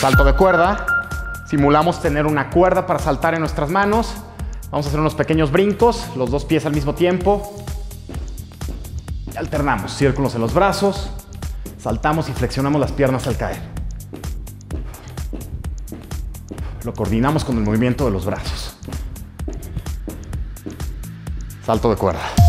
Salto de cuerda. Simulamos tener una cuerda para saltar en nuestras manos. Vamos a hacer unos pequeños brincos, los dos pies al mismo tiempo. Y alternamos, círculos en los brazos. Saltamos y flexionamos las piernas al caer. Lo coordinamos con el movimiento de los brazos. Salto de cuerda.